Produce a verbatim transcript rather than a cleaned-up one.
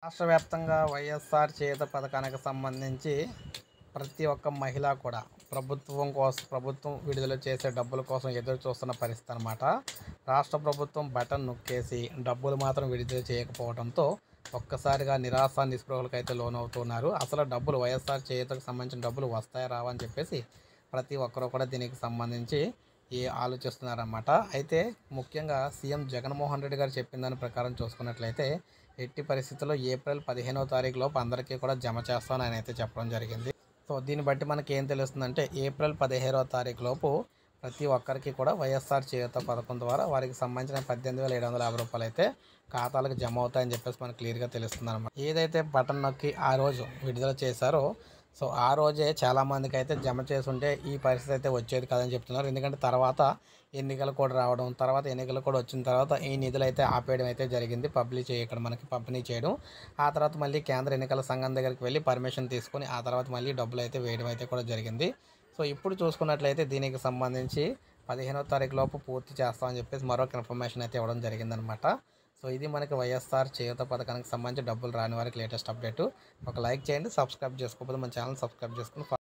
రాష్ట్ర వ్యాప్తంగా వైఎస్ఆర్ చేయూత పథకానికి సంబంధించి ప్రతి ఒక్క మహిళ కూడా ప్రభుత్వం కోసం ప్రభుత్వం విడుదల చేసే డబ్బుల కోసం ఎదురు చూస్తున్న పరిస్థితి అనమాట. రాష్ట్ర ప్రభుత్వం బటన్ నొక్కేసి డబ్బులు మాత్రం విడుదల చేయకపోవడంతో ఒక్కసారిగా నిరాశ నిస్పృహలకు అయితే లోనవుతున్నారు. అసలు డబ్బులు వైఎస్ఆర్ చేయూతకు సంబంధించిన డబ్బులు వస్తాయా రావా అని చెప్పేసి ప్రతి ఒక్కరు కూడా దీనికి సంబంధించి ఈ ఆలోచిస్తున్నారన్నమాట. అయితే ముఖ్యంగా సీఎం జగన్మోహన్ రెడ్డి గారు చెప్పిన దాని ప్రకారం చూసుకున్నట్లయితే ఎట్టి పరిస్థితుల్లో ఏప్రిల్ పదిహేనవ తారీఖు లోపు అందరికీ కూడా జమ చేస్తానని ఆయన అయితే చెప్పడం జరిగింది. సో దీన్ని బట్టి మనకి ఏం తెలుస్తుందంటే ఏప్రిల్ పదిహేనవ తారీఖు లోపు ప్రతి ఒక్కరికి కూడా వైఎస్ఆర్ చేయూత పథకం ద్వారా వారికి సంబంధించిన పద్దెనిమిది వేల ఏడు వందల యాభై రూపాయలు అయితే ఖాతాలకు జమ అవుతాయని చెప్పేసి మనకు క్లియర్గా తెలుస్తుంది అనమాట. ఏదైతే బటన్ నొక్కి ఆ రోజు విడుదల చేశారో సో ఆ రోజే చాలామందికి అయితే జమ చేసుంటే ఈ పరిస్థితి అయితే వచ్చేది కాదని చెప్తున్నారు. ఎందుకంటే తర్వాత ఎన్నికలు కూడా రావడం, తర్వాత ఎన్నికలు కూడా వచ్చిన తర్వాత ఈ నిధులు అయితే ఆపేయడం అయితే జరిగింది. పబ్లిష్ ఇక్కడ మనకి పంపిణీ చేయడం, ఆ తర్వాత మళ్ళీ కేంద్ర ఎన్నికల సంఘం దగ్గరికి వెళ్ళి పర్మిషన్ తీసుకొని ఆ తర్వాత మళ్ళీ డబ్బులు అయితే వేయడం అయితే కూడా జరిగింది. సో ఇప్పుడు చూసుకున్నట్లయితే దీనికి సంబంధించి పదిహేనవ తారీఖు లోపు పూర్తి చేస్తామని చెప్పేసి మరొక ఇన్ఫర్మేషన్ అయితే ఇవ్వడం జరిగిందనమాట. సో ఇది మనకి వైఎస్ఆర్ చేయూత పథకానికి సంబంధించి డబ్బులు రాని వారికి లేటెస్ట్ అప్డేట్. ఒక లైక్ చేయండి, సబ్స్క్రైబ్ చేసుకోకపోతే మన ఛానల్ సబ్స్క్రైబ్ చేసుకుని